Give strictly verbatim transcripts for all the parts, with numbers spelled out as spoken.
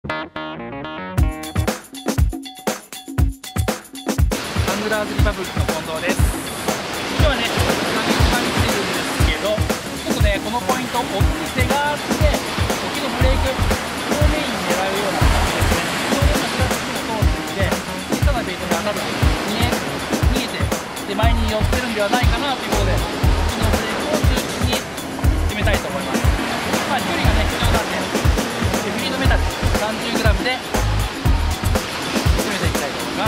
ングラーズリパブリックの近藤です。今日はね、一番来てるんですけど、ちょっとね、このポイント、追って手があって、時のブレークをメインに狙うような感じですね。ちょうど今、グラスにも通っていて、小さなベイトが多分見え、見えて、手前に寄ってるんではないかなということで、時のブレークを中心に決めたいと思います。まあ、距離がね、必要なんで、フリードメタル さんじゅうグラム で決めていきたいと思います。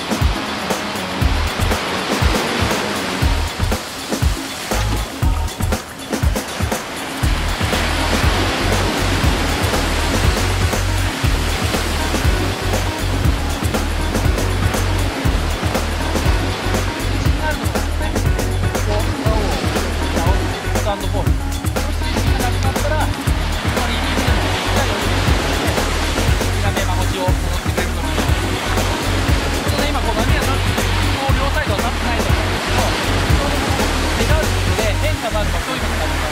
ハンドボール、そして指がなくなったら、このリリースでもしっかり折り返して、画面ま星を戻ってくれると思います。ちょっとね、今、こう波がこう両サイドは立ってないと思うんですけど、手があることで変化があるか、そういうのがあります。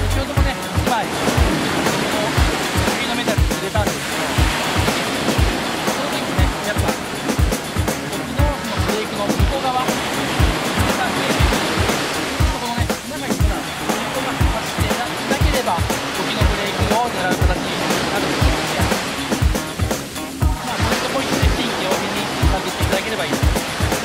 先ほどもね、いちまい、指のメタルに入れたんですけど、その時もね、やっぱ、こっちのそのブレークの向こう側、なんで、時のブレーキを狙う形になると思うので、まあ、ポイントポイントで臨機応変に使っていっていただければいいです。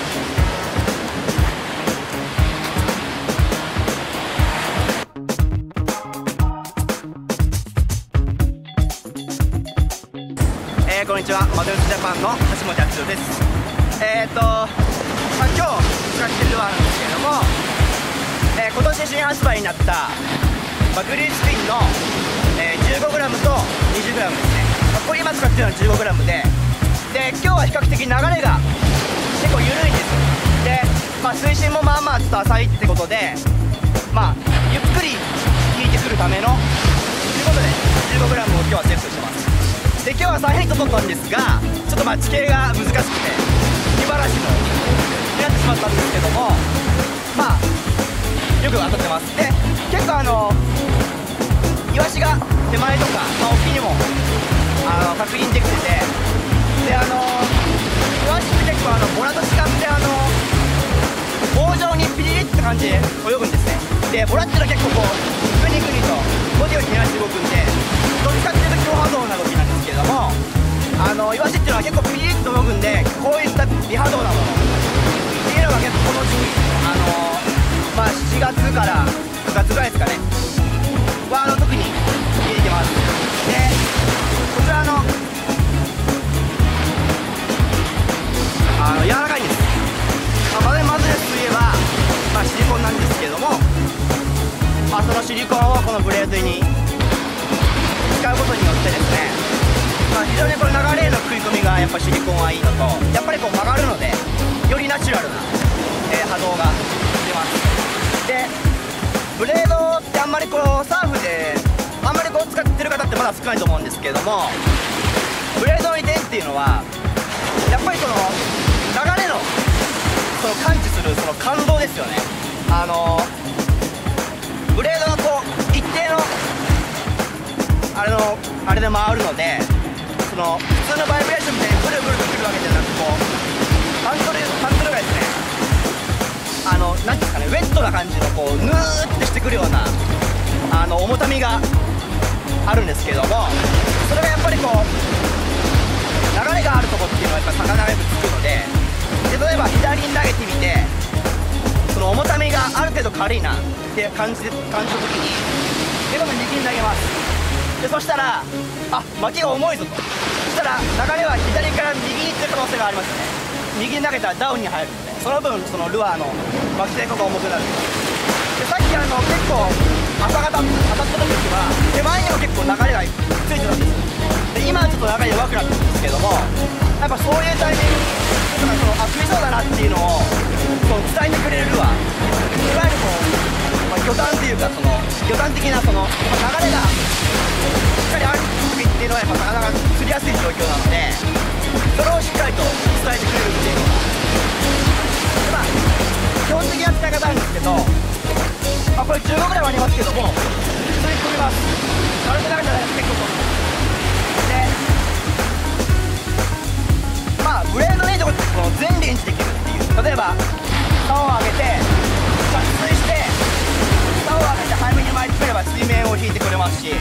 えー、こんにちは、マドルズジャパンの橋本敦です。えーと、まあ、今日使ってるルアーなんですけれども、えー、今年新発売になったまあ、グリーンスピンの、えー、じゅうごグラム と にじゅうグラム ですね。まあ、これ今使ってるのは じゅうごグラム で、で、今日は比較的流れが結構緩いんです。で、まあ、水深もまあまあちょっと浅いってことで、まあ、ゆっくり引いてくるための、ということで じゅうごグラム を今日はセットしてます。で、今日はサイヘイト取ったんですが、ちょっとまあ地形が難しくて、火晴らしもになってしまったんですけども、まあ、よく当たってます。で、結構あのイワシが手前とか、まあ、沖にもあの確認できてて、であのイワシって結構あのボラと違ってあの棒状にピリリって感じで泳ぐんですね。でボラっていうのは結構こうグニグニとボディをひねらして動くんで、どっちかっていうと強波動な動きなんですけれども、あのイワシっていうのは結構ピリリッと泳ぐんで、こういった微波動なものっていうのが結構この時期、あのまあしちがつからくがつぐらいですかねはあの特に入れてます。でこちらのあの柔らかいんです。まあ、まずですといえば、まあ、シリコンなんですけれども、まあ、そのシリコンをこのブレードに使うことによってですね、まあ、非常にこの流れへの食い込みがやっぱシリコンはいいのと、やっぱりこう曲がるのでよりナチュラルな、えー、波動が出ます。でブレードってあんまりこうサーフであんまりこう使ってる方ってまだ少ないと思うんですけれども、ブレードの利点っていうのはやっぱりその流れのその感知するその感動ですよね。あのブレードがこう一定のあれのあれで回るので、その普通のバイブレーションみたいにブルブルとくるわけじゃなく、こうハンドルハンドルがですね、あのなんですかね、ウェットな感じのこうヌーってしてくるようなあの重たみがあるんですけども、それがやっぱりこう流れがあるとこっていうのはやっぱ魚がよくつくので、で例えば左に投げてみて、その重たみがある程度軽いなって感じで感じた時に、で今度右に投げます。でそしたらあ巻きが重いぞと、そしたら流れは左から右に行ってる可能性がありますよね。右に投げたらダウンに入るので、その分そのルアーの巻き抵抗が重くなる。でさっきあの結構朝方当たった時は手前にも結構流れがついてたんです。で今はちょっと流れ弱くなってるんですけども、やっぱそういうタイミングとか、そのあ食いそうだなっていうのをその伝えてくれるルアー、いわゆるこう、まあ、魚探っていうか、その魚探的なその、まあ、流れがしっかりある時っていうのはやっぱ魚が釣りやすい状況なので、それをしっかりと伝えてくれるっていうのが、まあ基本的な使い方なんですけど、まあ、これじゅうごぐらいはありますけども、普通に飛びます。軽く投げたら結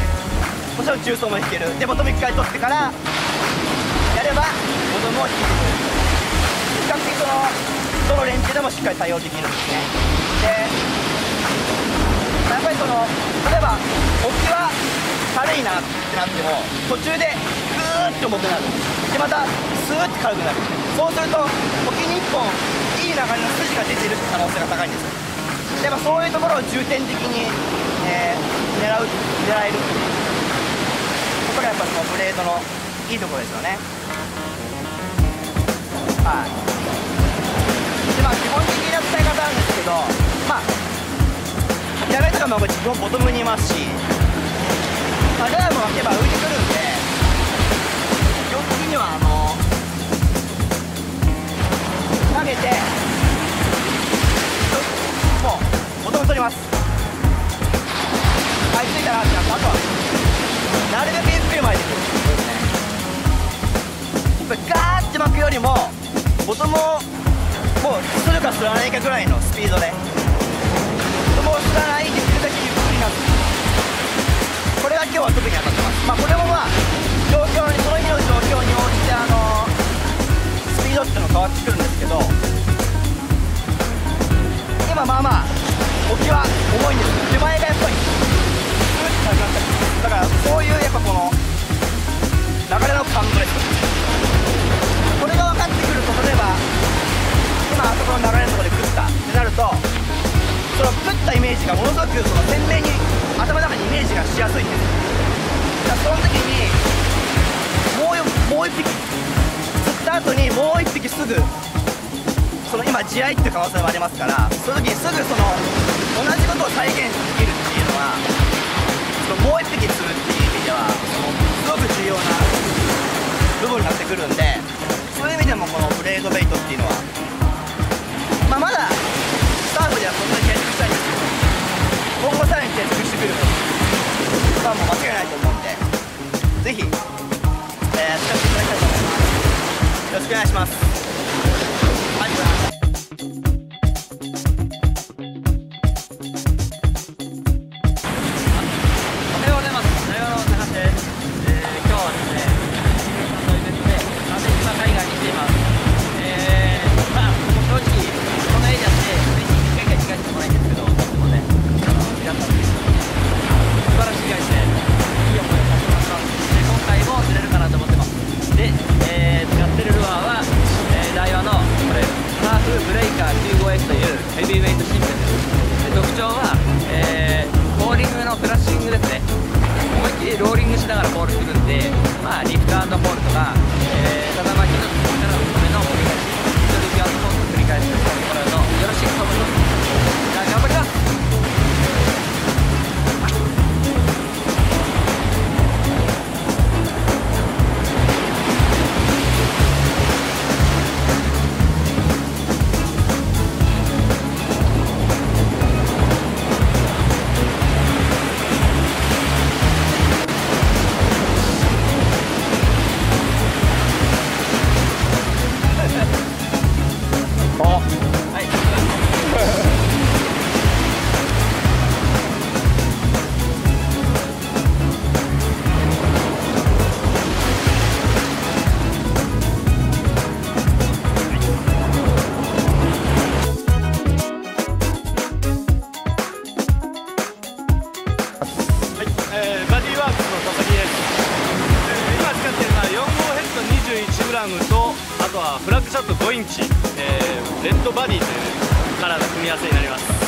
もちろん中層も引ける。でボトムいっかい取ってからやればボトムを引ける。比較的そのどのレンジでもしっかり対応できるんですね。でやっぱりその例えば置きは軽いなってなっても途中でグーッと重くなる。でまたスーッて軽くなる。そうすると置きにいっぽんいい流れの筋が出てる可能性が高いんですよ。でもそういうところを重点的に、えー、狙う狙えるっていうここがやっぱそのブレードのいいところですよね。はい。でまあ基本的な使い方なんですけど、まあやめとかも自分ボトムにいますし、まあ、ドラムを開けば浮いてくるんで、基本的にはあの投げてもうボトム取ります。はい、ついたなってなった。あとはなるべくゆっくり巻いてくる。そうですね。ガーって巻くよりもボトムをもうするかすらないかぐらいのスピードでボトムをすらないできるだけゆっくりなす。これが今日は特に当たってます。まあこれもまあ状況にその日の状況に応じてあのスピードっていうの変わってくるんですけど、今まあまあ置きは重いんです。手前がやっぱりスーッとなくなったりする。だからそういうやっぱこの流れの感覚です。これが分かってくると、例えば今あそこの流れのところで食ったってなると、その食ったイメージがものすごくその鮮明に頭の中にイメージがしやすいんです。だからその時にもうもう一匹釣った後にもう一匹すぐその今地合いっていう可能性もありますから、その時にすぐその同じことを再現できるっていうのはそのもう一匹釣るっていう意味ではそのすごく重要な部分になってくるんで、そういう意味でもこのブレードベイトっていうのは、まあ、まだスタートではそんなに継続したいんですけど、今後さらに継続してくることはもう間違いないと思うんで、ぜひ、えー、使っていただきたいと思います。よろしくお願いします。ありがとうございました。 ブレイカー きゅうじゅうごエス というヘビーウェイトシンプルです。で特徴は、えー、ボーリングのクラッシングですね。思いっきりローリングしながらボールするんで、まあ、リフト&ホールとか、えー、ただ巻きの力のための繰り返し、一人ピアスポーツ繰り返しというところのよろしくと思います。じゃあ頑張ります。 と、あとはフラッグシャットごインチ、えー、レッドバディというカラーの組み合わせになります。